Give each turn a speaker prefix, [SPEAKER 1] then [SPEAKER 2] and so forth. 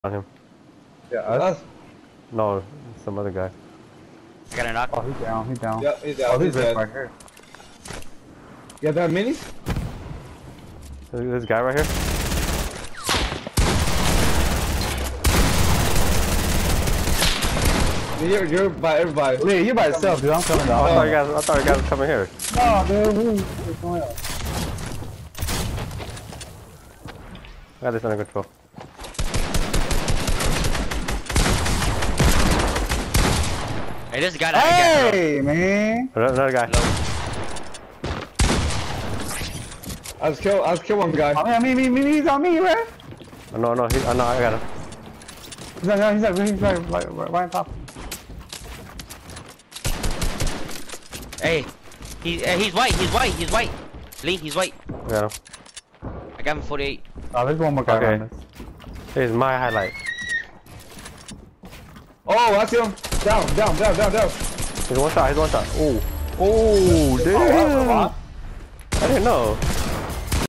[SPEAKER 1] On him.
[SPEAKER 2] Yeah, us?
[SPEAKER 1] No, some other guy.
[SPEAKER 3] I got a knock.
[SPEAKER 2] Oh, he's down. He's down.
[SPEAKER 4] Yeah, he's down.
[SPEAKER 2] Oh,
[SPEAKER 4] He's
[SPEAKER 2] he's
[SPEAKER 4] dead.
[SPEAKER 2] right here.
[SPEAKER 4] You got that minis?
[SPEAKER 1] This guy right here.
[SPEAKER 4] You're by everybody.
[SPEAKER 2] Lee, you by yourself, dude. I'm coming down.
[SPEAKER 1] I thought you guys were coming here.
[SPEAKER 2] No, dude. What's going on?
[SPEAKER 1] I got this under control.
[SPEAKER 3] Hey, this guy.
[SPEAKER 2] Hey, man.
[SPEAKER 1] Another guy.
[SPEAKER 4] I just killed one guy.
[SPEAKER 2] I mean, he's on me, man.
[SPEAKER 1] No, I got him.
[SPEAKER 2] He's right on top.
[SPEAKER 3] Hey, he's white. He's white. Lee, he's white.
[SPEAKER 1] Got him.
[SPEAKER 3] I got him 48.
[SPEAKER 2] Oh, there's one more guy
[SPEAKER 1] Okay.
[SPEAKER 2] on this.
[SPEAKER 1] Here's my highlight.
[SPEAKER 4] Oh, I see him. Down.
[SPEAKER 1] He's one shot. Ooh. Oh, damn. I didn't know.